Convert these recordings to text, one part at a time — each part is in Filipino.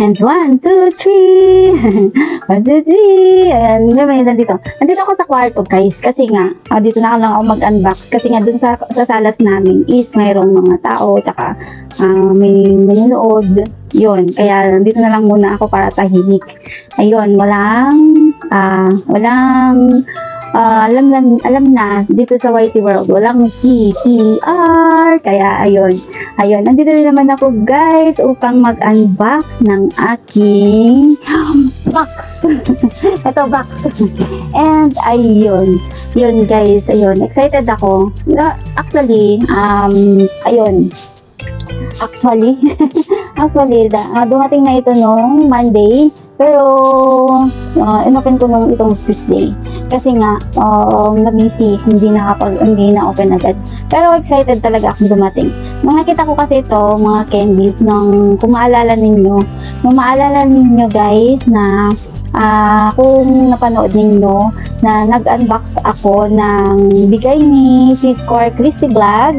And 1, 2, 3. 1, 2, 3. Ayan, nandito. Nandito ako sa kwarto, guys. Kasi nga, dito na lang ako mag-unbox. Kasi nga, dun sa salas namin is mayroong mga tao, tsaka may nanonood. Yun, kaya dito na lang muna ako para tahimik. Ayun, alam na, dito sa YT World, walang CPR. Kaya, ayun, nandito na naman ako, guys, upang mag-unbox ng aking box. Ito, box. And, ayun, guys, excited ako. Actually, dumating na ito nung Monday, pero inopen ko nung itong Tuesday. Kasi nga, na-busy, hindi na open agad. Pero excited talaga akong dumating. Nung nakita ko kasi ito, mga candies, kung maalala ninyo guys, na kung napanood ninyo, na nag-unbox ako ng bigay ni Sis Cor Christy Vlog.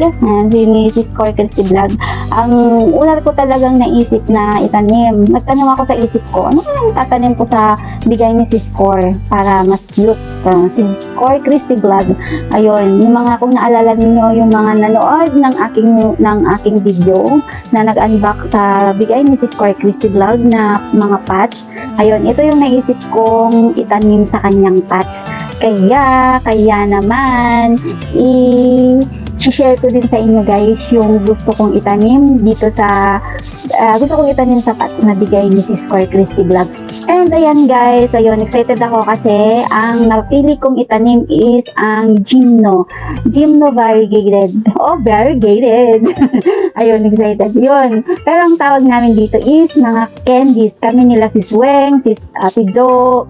Ang una ko talagang naisip na itanim. Nagtanim ako sa isip ko, ano kaya tatanim ko sa bigay ni Sis Cor para mas cute? Sis Cor Christy Vlog. Ayun, yung mga, kung naalala niyo yung mga nanood ng aking video na nag-unbox sa bigay ni Sis Cor Christy Vlog na mga patch. Ayun, ito yung naisip kong itanim sa kanyang patch. Kaya naman i-share ko din sa inyo guys yung gusto kong itanim dito sa patch na bigay ni Sis Cor Christy Vlog. And ayan guys, excited ako kasi ang napili kong itanim is ang Gymno variegated. Oh, variegated. Ayun, excited. Yun. Pero ang tawag namin dito is mga candies. Kami nila Sis Weng, Sis Ate Jo,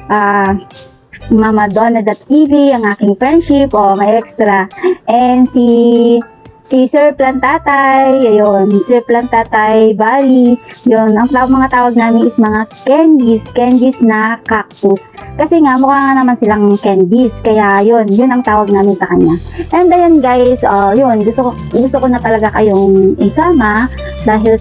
Mama Donna.tv, ang aking friendship, may extra. And si Sir Plantatay, ayun, Sir Plantatay Bali, yun, ang mga tawag namin is mga candies na cactus. Kasi nga, mukha nga naman silang candies, kaya yun ang tawag namin sa kanya. And ayan guys, yun, gusto ko na talaga kayong isama dahil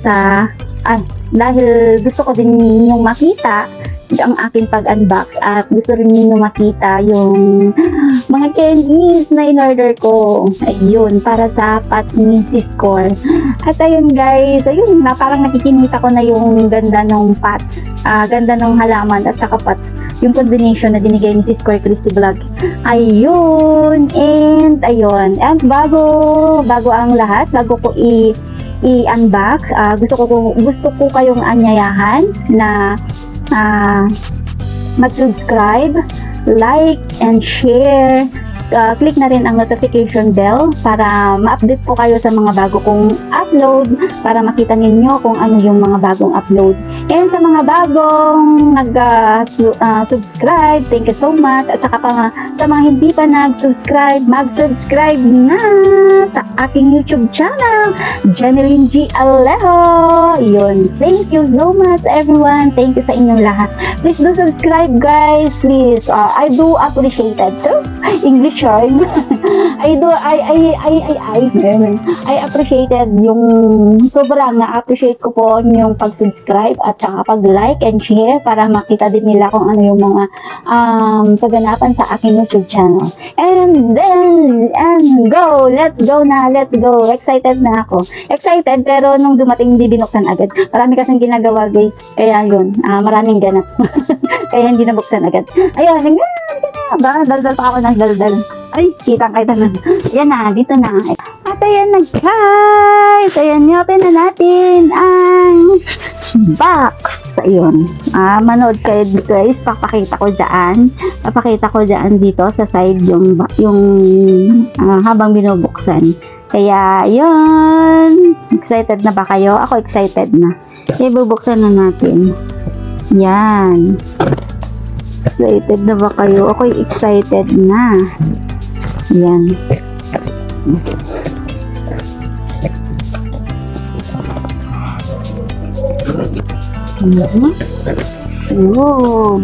gusto ko din yung makita ang aking pag-unbox at gusto rin niyo makita yung mga candies na in-order ko. Ayun, para sa patch ni Sis Cor. At ayun guys, parang nakikita ko na yung ganda ng patch, ganda ng halaman at saka patch, yung combination na binigay ni Sis Cor Christy Vlog. Ayun, and bago ang lahat, bago ko i-unbox, gusto ko kayong anyayahan na mag-subscribe, like, and share. Click na rin ang notification bell para ma-update po kayo sa mga bago kong upload, para makita ninyo kung ano yung mga bagong upload. And sa mga bagong nag-subscribe, thank you so much. At saka sa mga hindi pa nag-subscribe, mag-subscribe na sa aking YouTube channel, Jeneline G. Alejo. Yun. Thank you so much everyone. Thank you sa inyong lahat. Please do subscribe guys, please. I do appreciate it. So, English yun. I appreciated yung sobrang na-appreciate ko po yung pag-subscribe at saka pag-like and share para makita din nila kung ano yung mga kaganapan sa aking YouTube channel. And let's go. Excited na ako. Excited pero nung dumating hindi binuksan agad. Marami kasing ginagawa guys. Kaya yun, maraming ganap. Kaya hindi nabuksan agad. Ayun, daldal pa ako ng daldal. Ay, kita na. Yan na, dito na. At ayan na guys. Ayan, open na natin ang box. Ayun. Manood kayo guys. Papakita ko dyan dito sa side yung habang binubuksan. Kaya, yun. Excited na ba kayo? Ako excited na. Ibubuksan na natin. Yan. Excited na ba kayo? Ako'y excited na. Yan. Wow.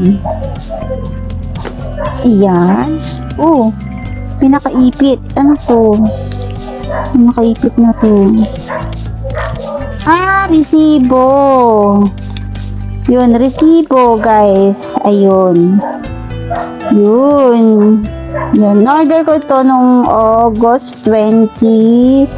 Ayan. Oh, pinakaipit. Ano to? Pinakaipit na to. Resibo. Yun, resibo, guys. Ayun. Yun. Yun. Order ko ito nung August 25,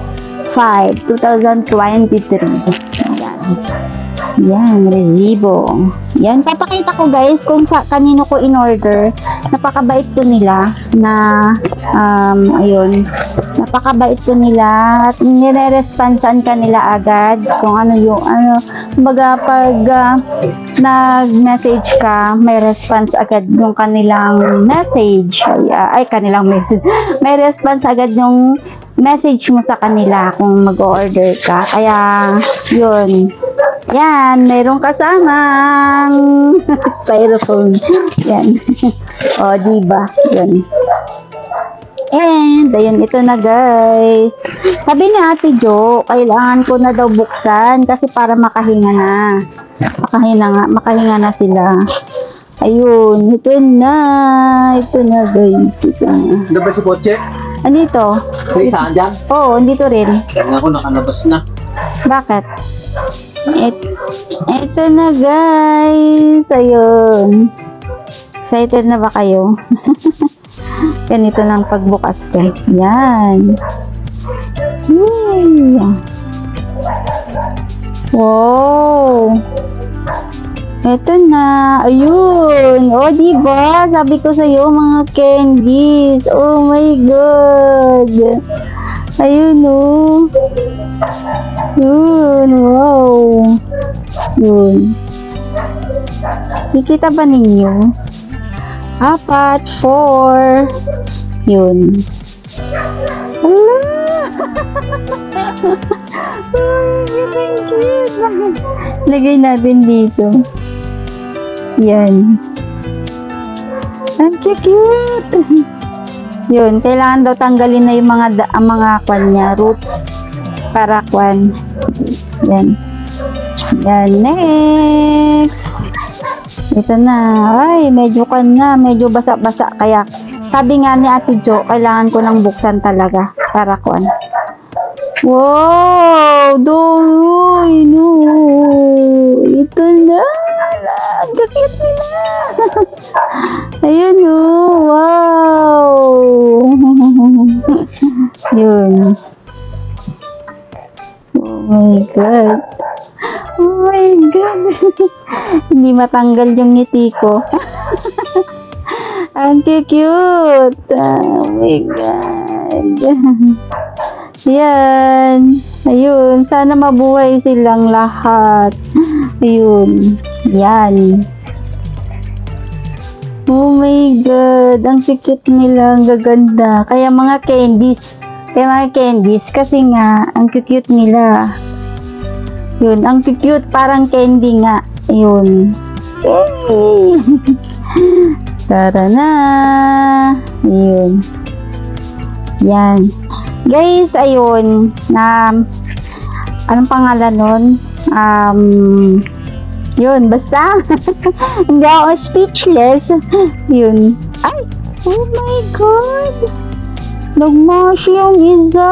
2023. Ayan. Yan, resibo. Yan, papakita ko guys kung kanino ko in-order. Napakabait ko nila na, ayun, napakabait ko nila at nire-responsan ka nila agad kung ano yung, kumbaga pag nag-message ka, may response agad yung kanilang message. Ay, kanilang message. May response agad yung message mo sa kanila kung mag-order ka. Kaya, yun. Yan, mayroong kasamang styrofoam. Yan. O, diba? Yan. And, ayun, ito na guys. Sabi ni Ate Jo, kailangan ko na daw buksan kasi para makahinga na. Makahinga na sila. Ayun, ito na. Ito na guys. Ito na. Ano ba si Poche? Andito. Saan dyan? Oo, andito rin. Kaya ako nakalabas na. Bakit? Ito na guys. Ayun. Excited na ba kayo? Ganito ng pagbukas ko. Yan. Wow. Ito na. Ayun. O, diba? Sabi ko sa'yo, mga candies. Oh my God. Ayun, oh. Yun. Wow. Yun. Nakikita ba ninyo? 4. Yun. Hala! Ay, cute. Lagay natin dito. Yan. Ang cute. Yun, kailangan daw tanggalin na yung mga kwan niya, roots para kwan. Yan. Yan, next. Ito na. Ay, medyo medyo basa-basa. Kaya, sabi nga ni Ate Jo, kailangan ko lang buksan talaga para kwan. Wow! Doy! No! Ito na! Ang kakit nila! Ayun oh! Wow! Yun. Oh my God! Oh my God! Hindi matanggal yung ngiti ko. Ang cute! Oh my God! Yan. Ayun. Sana mabuhay silang lahat. Ayun. Yan. Oh my God. Ang cute nila. Ang gaganda. Kaya mga candies. Kasi nga, ang cute nila. Yun. Ang cute. Parang candy nga. Ayun. Yay! Tara na. Ayun. Yan. Guys, ayun, anong pangalan nun? Yun, basta, hindi ako speechless. Yun. Ay, oh my God! Nagmash yung isa.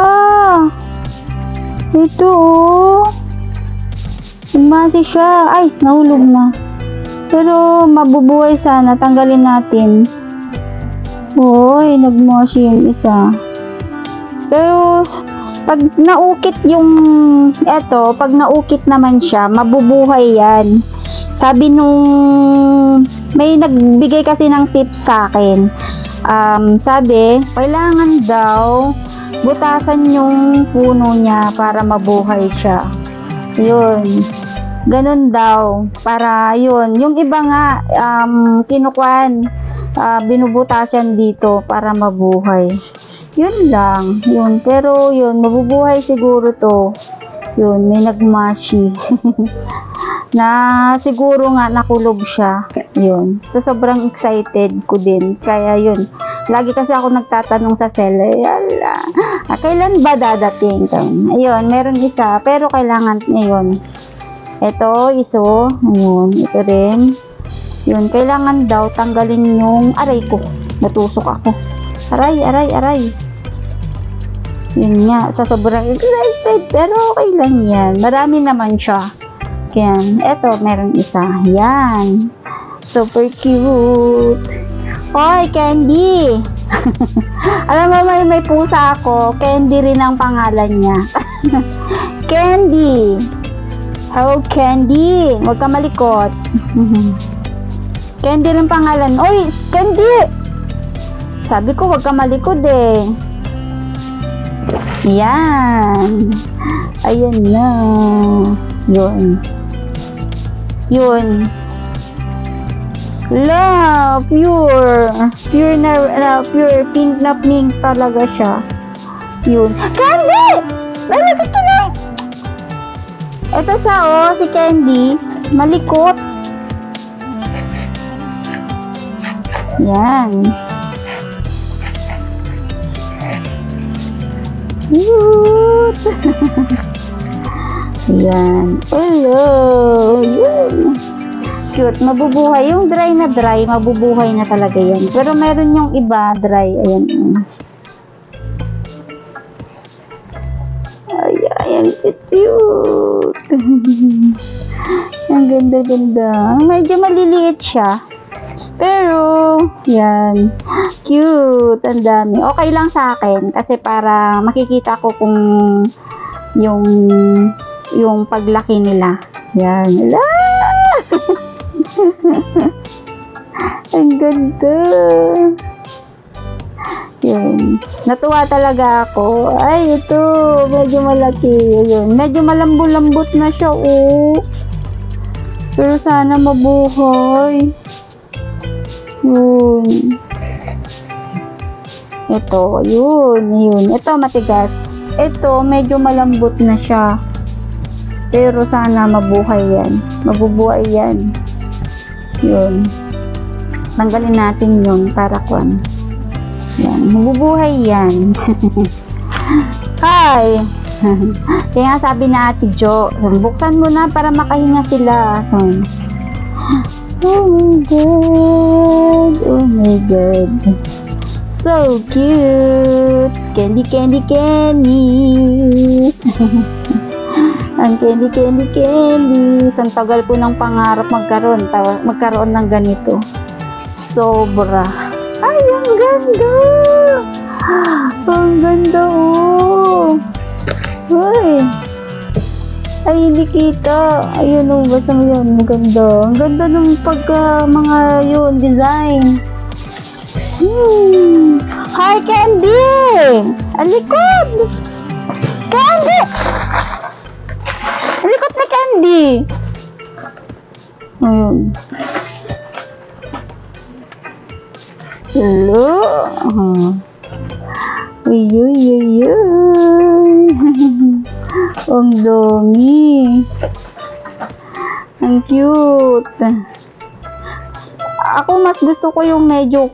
Ito, oh. Nagmasi siya. Ay, nahulog na. Pero, mabubuhay sana. Tanggalin natin. Uy, nagmash yung isa. Pero, pag naukit yung, pag naukit naman siya, mabubuhay yan. Sabi nung, may nagbigay kasi ng tips sa akin. Sabi, kailangan daw, butasan yung puno niya para mabuhay siya. Yun. Ganun daw. Para, yun. Yung iba nga, kinukuhan, binubutasan dito para mabuhay. Yun lang. Yun. Pero, yun. Mabubuhay siguro to. Yun. May nagmashi. Na siguro nga nakulob siya. Yun. So, sobrang excited ko din. Kaya, yun. Lagi kasi ako nagtatanong sa seller. Yala. Kailan ba dadating? Ayun. Meron isa. Pero, kailangan yun. Ito. Iso. Ayun. Ito rin. Yun. Kailangan daw tanggalin yung aray ko. Natusok ako. Aray, aray, aray. Yun nga, sa sobrang excited, pero okay lang yan. Marami naman siya. Yan. Eto, meron isa. Yan. Super cute. Hoy, Candy! Alam mo, may pusa ako. Candy rin ang pangalan niya. Candy! Hello, Candy! Huwag ka malikot. Candy rin pangalan. Oy, Candy! Sabi ko, huwag ka malikot eh. Yan. Ayan na. Yun. Yun. La, pure. Pure na, pure pink na pink talaga siya. Yun. Candy! Malagit ka na! Ito siya, oh, si Candy. Malikot. Yan. Cute! Yan. Hello! Yan. Cute. Mabubuhay. Yung dry na dry, mabubuhay na talaga yan. Pero meron yung iba, dry. Ayan. Ayan. Cute. Ang ganda-ganda. Medyo maliliit siya. Pero, yan. Cute. Ang dami. Okay lang sa akin. Kasi para makikita ko kung yung paglaki nila. Yan. Ala! Ang ganda. Yan. Natuwa talaga ako. Ay, ito. Medyo malaki. Yun. Medyo malambot-lambot na siya, oh. Pero sana mabuhay. Yun. Ito. Yun. Ito, matigas. Ito, medyo malambot na siya. Pero sana mabuhay yan. Mabubuhay yan. Yun. Tanggalin natin yun para kwan. Yan. Mabubuhay yan. Hi! Kaya sabi na Ate Jo, buksan mo na para makahinga sila. Oh my God. Oh my God. So cute. Candy. Ang candy. Ang tagal ko ng pangarap magkaroon ng ganito. Sobra. Ay, ang ganda. Ang ganda, oh. Ay. Ay, hindi kita. Ayun, oh, basta yun. Maganda. Ang ganda ng mga yun, design. Hi, Candy! Alikod! Candy! Alikod na Candy! Ayun. Hello? Uy. Ang dami. Ang cute. Ako mas gusto ko yung medyo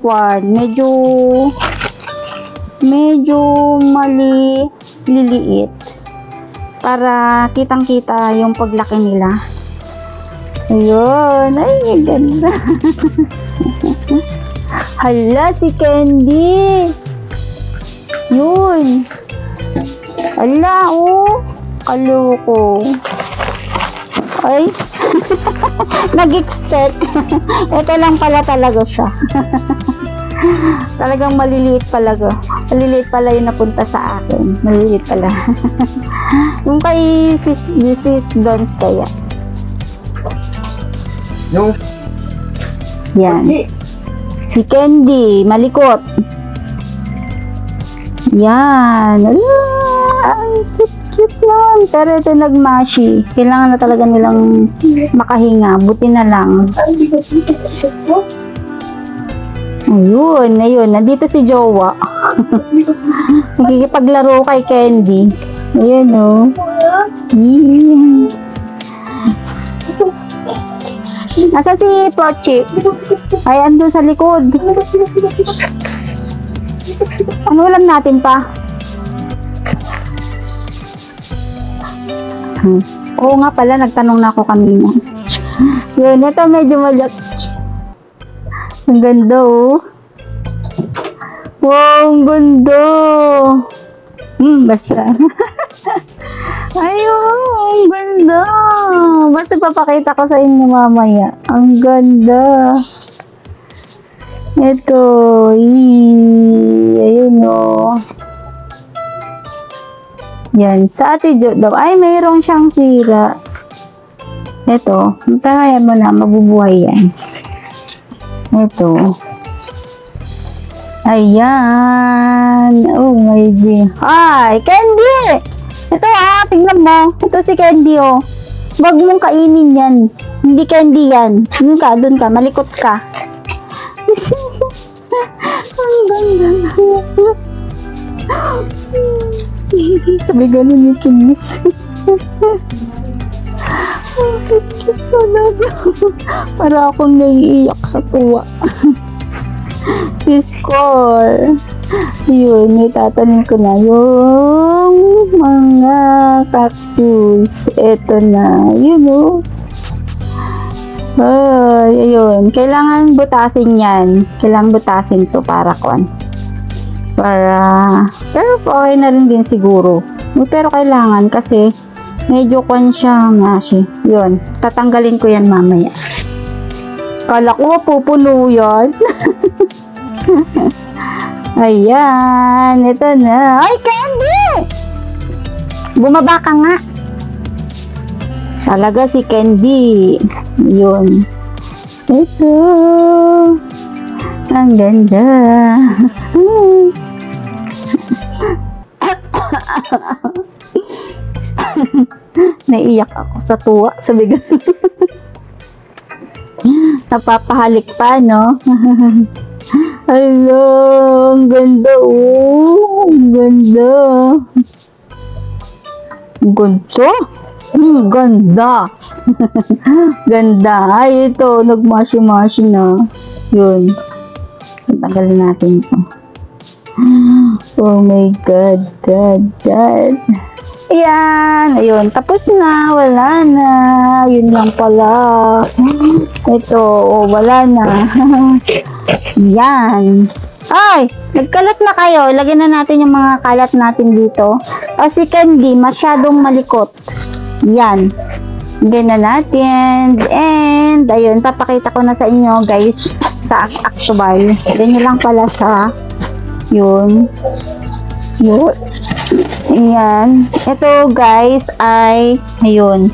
liliit. Para kitang-kita yung paglaki nila. Ayun. Ay, ang ganda. Hala, si Candy. Yun. Hala, oh. Kaloko. Ay. Nag-expect. Ito lang pala talaga siya. Talagang maliliit pala. Maliliit pala yung napunta sa akin. Maliliit pala. Yung kay Sis Dons kaya. Yung yan. Si Candy, malikot. Yan. Ang cute naman. Pero ito nagmashi. Kailangan na talaga nilang makahinga. Buti na lang. Ayun. Nandito si Jowa. Nakikipaglaro kay Candy. Ayun, oh. Yeah. Nasa si Pochi? Ay, andun sa likod. Ano ulam natin pa? Oo nga pala, nagtanong na ako kanina. Yun, ito medyo malaki. Ang ganda, oh. Wow, ang ganda. Basta. Ayun, ang ganda. Basta papakita ko sa inyo mamaya. Ang ganda. Ito. Ayun o. Yan. Sa Ate Jo daw. Ay, mayroong siyang sira. Ito. Kaya mo na. Mabubuhay yan. Ito. Ayan. Oh, my G. Ay, Candy! Ito tingnan mo. Ito si Candy oh. Wag mong kainin yan. Hindi candy yan. Doon ka. Malikot ka. Ang ganda. Sabi ganun yung kinis. Para akong naiiyak sa tuwa. Si Score. Yun, itatanong ko na yung mga cactus. Ito na. Yun o. Ay, ayun. Kailangan butasin yan. Kailangan butasin to para kuan. Pero okay na rin din siguro. Pero kailangan kasi medyo kuan siya mashi. Yun. Tatanggalin ko yan mamaya. Kala ko pupuno yan. Ayan. Ito na. Ay, Candy! Bumaba ka nga. Talaga si Candy. Yun. Ito. Ang ganda. Naiiyak ako sa tuwa. Sabi ganun. Napapahalik pa, no? Hello, ang ganda, oh. Ang ganda. Ang ganda. Ganda. Ganda. Ay, ito. Nagmashi-mashi na. Yun. Tagalin natin ito. Oh my God. God. Ayan. Ayun. Tapos na. Wala na. Yun lang pala. Ito. Oh, wala na. Yan. Ay! Nagkalat na kayo. Lagyan na natin yung mga kalat natin dito. Kasi Candy, masyadong malikot. Yan. Lagyan na natin. And, ayun. Papakita ko na sa inyo, guys. Sa actual. Ganyan lang pala siya. Yun. Yun. Ayan. Ito, guys, ay, ayun.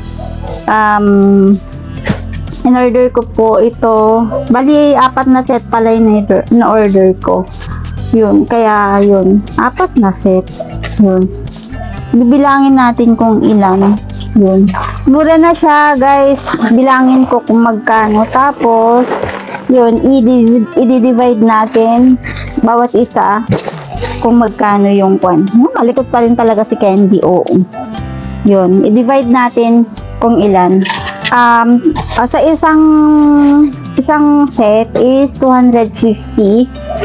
In-order ko po ito. Bali, 4 na set pala yung na-order ko. Yun. Kaya, yun. 4 na set. Yun. Bibilangin natin kung ilan. Yun. Mura na siya, guys. Bilangin ko kung magkano. Tapos, yun. I-divide natin bawat isa kung magkano yung kwan. Malikot pa rin talaga si Candy. Oo. Yun. I-divide natin kung ilan. Sa isang set is 250.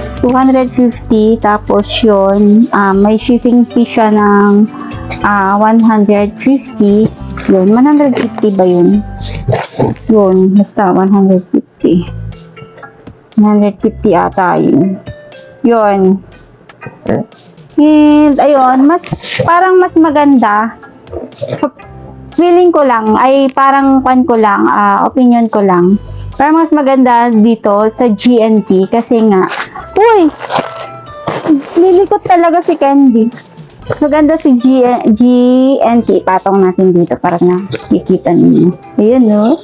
Tapos yun, may shipping fee siya ng 150. Yun, 150 ba yun? Yun, basta 150. 150 ata yun. Yun. And, ayun, parang mas maganda. Feeling ko lang, ay parang opinion ko lang. Parang mas maganda dito sa GNT kasi nga, uy, lilikot talaga si Candy. Maganda si GNT. Patong natin dito para na kikita niyo. Ayun, no?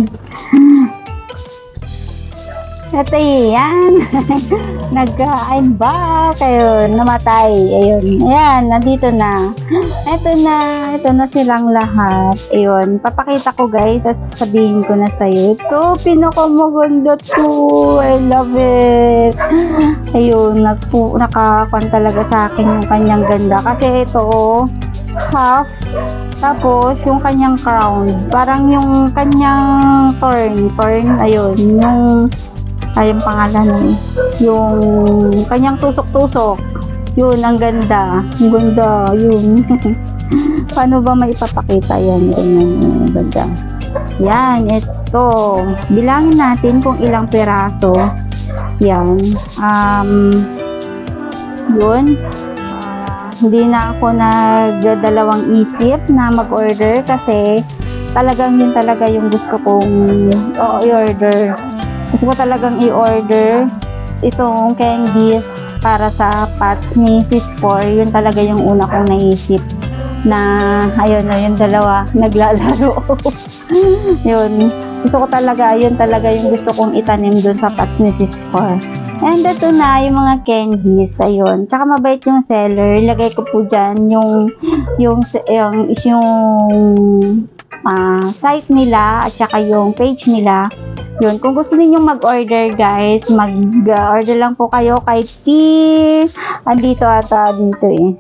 At ayan, nag-I'm back. Ayun, namatay. Ayun, ayan, nandito na. Ito na silang lahat. Ayun, papakita ko guys at sabihin ko na sa'yo. Ito, pinakamaganda to. I love it. Ayun, nakakuan talaga sa akin yung kanyang ganda. Kasi ito, half. Tapos, yung kanyang crown. Parang yung kanyang thorn. Ayun, yung pangalan yung kanyang tusok-tusok. Yun, ang ganda. Ang ganda, yun. Paano ba maipapakita yan? Ang ganda. Yan, ito. Bilangin natin kung ilang piraso. Yan. Yun. hindi na ako nagdadalawang isip na mag-order kasi talagang yun talaga yung gusto kong i-order. Gusto ko talagang i-order itong candies para sa Pats ni Sis 4. Yun talaga yung una kong naisip na ayun na yung dalawa naglalaro. Yun, gusto ko talaga, yun talaga yung gusto kong itanim dun sa Pats ni Sis 4. And ito na yung mga candies, ayun. Tsaka mabait yung seller. Ilagay ko po dyan yung site nila at saka yung page nila. Yun, kung gusto ninyong mag-order guys, mag-order lang po kayo kay T. Andito ata dito eh.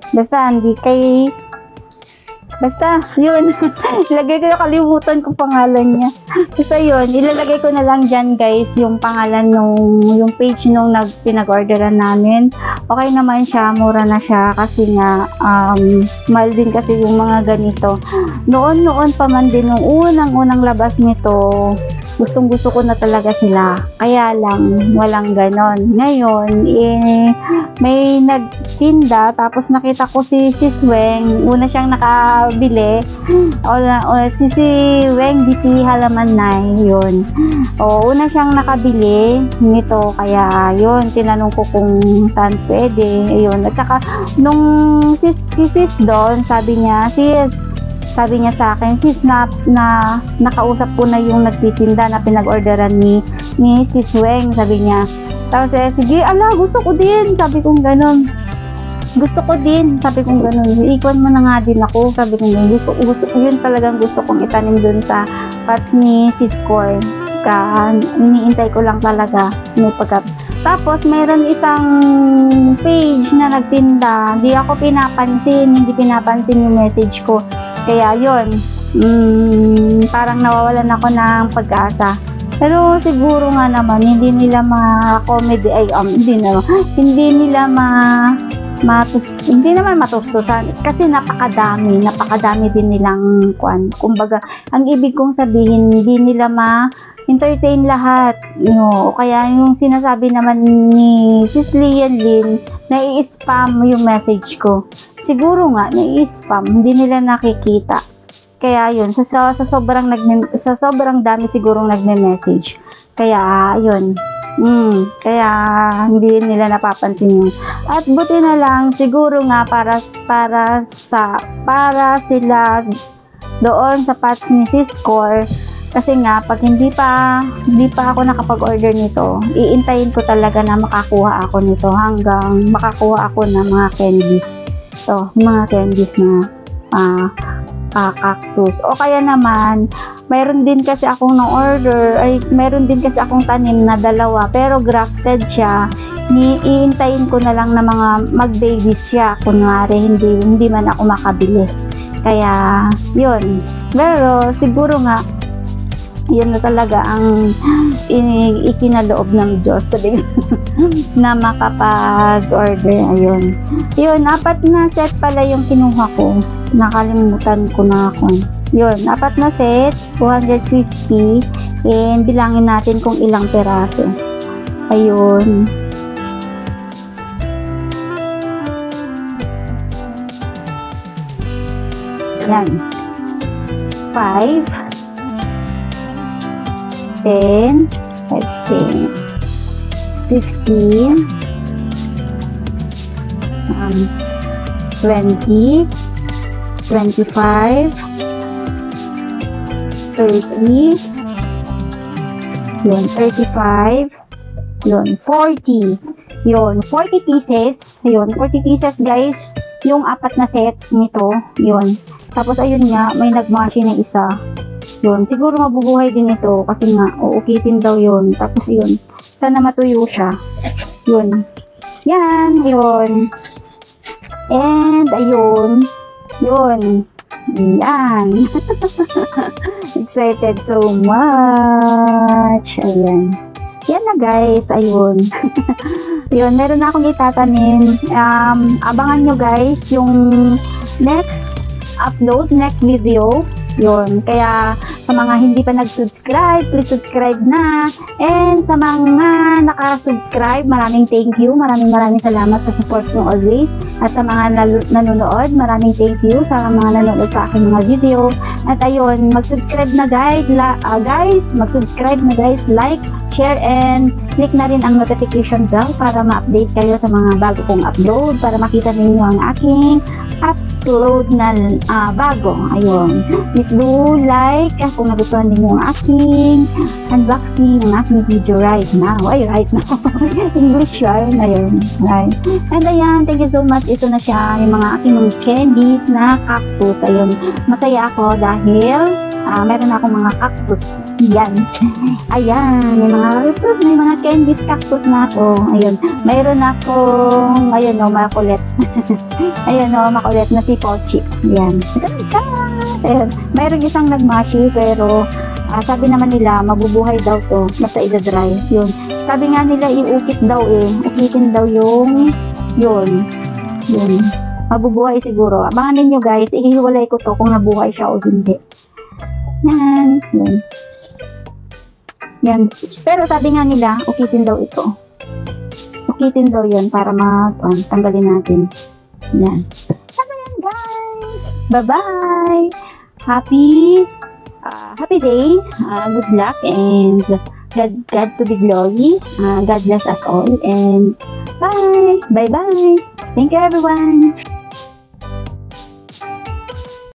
Basta, yun. Ilagay ko, nakalimutan ko pangalan niya. Basta yun, ilalagay ko na lang dyan guys, yung pangalan yung page nung pinag-orderan namin. Okay naman siya, mura na siya kasi nga, mahal din kasi yung mga ganito. Noon pa man din, nung unang labas nito, gustong-gusto ko na talaga sila. Kaya lang, walang ganon. Ngayon, may nagtinda, tapos nakita ko si Sis Weng, una siyang nakabili, si Weng DP Halamanay, yun. Una siyang nakabili nito, kaya yun, tinanong ko kung saan pwede, yun. At saka, nung si Sis doon, sabi niya sa akin, sis, na nakausap ko na yung nagtitinda na pinag-orderan ni Sis Weng, sabi niya. Tapos sige, gusto ko din, sabi kong ganun. Sabi kong ganun. Ikon mo na nga din ako, sabi kong ganun. Yun talagang gusto kong itanim dun sa Pats ni Sis Core. Iniintay ko lang talaga. Tapos, mayroon isang page na nagtinda. Hindi pinapansin yung message ko. Kaya yun, parang nawawalan ako ng pag-asa. Pero siguro nga naman, hindi nila hindi naman matustusan kasi napakadami din nilang kumbaga, ang ibig kong sabihin, hindi nila entertain lahat, kaya yung sinasabi naman ni Sis Lian Lin, nai-spam yung message ko. Siguro nga, nai-spam, hindi nila nakikita. Kaya yun, sa sobrang dami sigurong nagme-message. Kaya, yun. Kaya, hindi nila napapansin yun. At buti na lang, siguro nga, para sila doon sa Pats ni Sis Core. Kasi nga, pag hindi pa ako nakapag-order nito, iintayin ko talaga na makakuha ako nito hanggang makakuha ako ng mga candies. Mga candies na cactus. O kaya naman, mayroon din kasi akong mayroon din kasi akong tanim na dalawa, pero grafted siya. Iintayin ko na lang na mga mag-babies siya. Kunwari, hindi man ako makabili. Kaya, yun. Pero, siguro nga, yun na talaga ang ikinaloob ng Diyos na makapag-order. Ayun. Yun, 4 na set pala yung kinuha ko. Nakalimutan ko na ako. Yun, 4 na set, 250. And bilangin natin kung ilang peraso. Ayun. Yan. 5, 10, 15, 20, 25, 30, yun, 35, yun, 40, yun, 40 pieces, yun, 40 pieces guys, yung 4 na set nito, yun. Tapos ayun nga, may nagmashi na isa. Yun, siguro mabubuhay din ito kasi nga, uukitin daw yun. Tapos yun, sana matuyo siya. Yun. Yan, yun. And, ayun. Yun. Yan. Excited so much. Ayan. Yan na guys, ayun. Yun, meron na akong itatanim. Abangan nyo guys yung next upload, next video. Yun. Kaya sa mga hindi pa nag-subscribe, please subscribe na. And sa mga naka-subscribe, maraming thank you. Maraming salamat sa support nyo always. At sa mga nanonood, maraming thank you sa mga nanonood sa aking mga video. At ayun, mag-subscribe na guys. Mag-subscribe na guys. Like, share, and click na rin ang notification bell para ma-update kayo sa mga bago kong upload, para makita ninyo ang aking upload na bago. Ayun. Please do like kung nagustuhan ninyo ang aking unboxing ng aking video right now. Right now. English yarn. Ayun. Right. And ayan, thank you so much. Ito na siya, yung mga aking mga candies na cactus. Ayun. Masaya ako dahil meron akong mga cactus. Yan. Ayan. May mga cactus. May mga candies cactus na ako. Ayun. Mayroon akong, ayun o, makulit. Ayun o, makulit na si Pochi. Ayan. Ayun. Mayroon isang nagmashi pero sabi naman nila, mabubuhay daw to. Basta i-dry. Yun. Sabi nga nila, iukit daw eh. Ukitin daw yung yun. Mabubuhay siguro. Abangan ninyo guys, ihiwalay ko to kung nabuhay siya o hindi. Yan. Yan. Pero sabi nga nila, ukitin daw ito. Ukitin daw yun para tanggalin natin. Yan. Sabi yan guys. Bye-bye. Happy day. Good luck and God to be glory. God bless us all and bye. Bye-bye. Thank you everyone.